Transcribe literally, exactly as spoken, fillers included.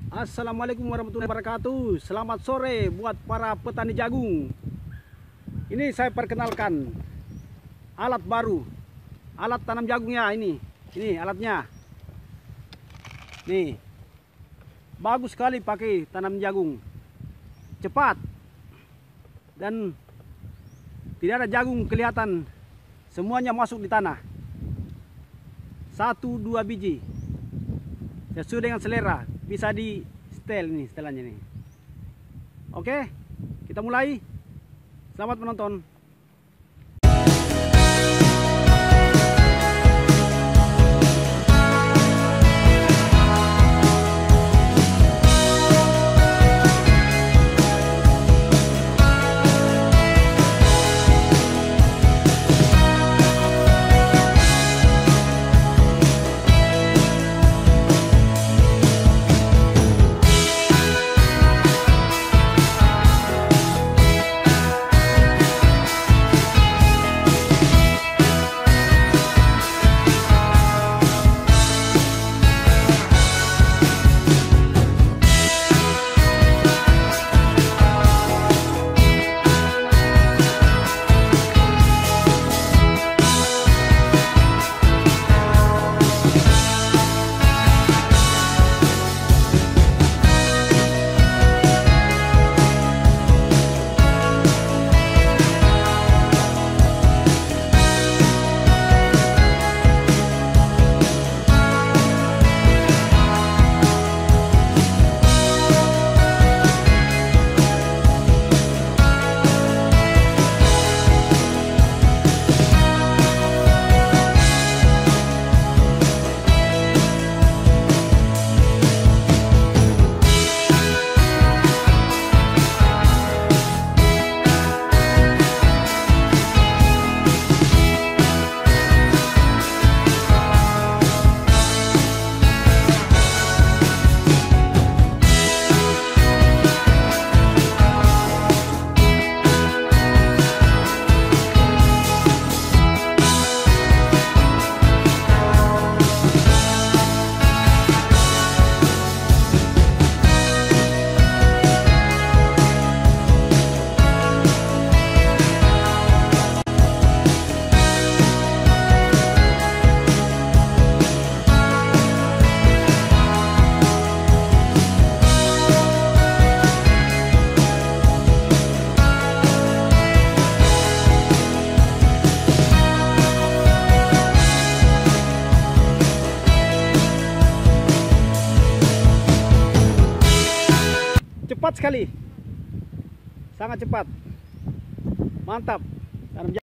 Assalamualaikum warahmatullahi wabarakatuh. Selamat sore buat para petani jagung. Ini saya perkenalkan alat baru, alat tanam jagungnya ini. Ini alatnya. Nih, bagus sekali pakai tanam jagung, cepat dan tidak ada jagung kelihatan, semuanya masuk di tanah. Satu dua biji sesuai dengan selera, bisa di setel nih setelannya nih. Oke, kita mulai. Selamat menonton. Cepat sekali, sangat cepat, mantap.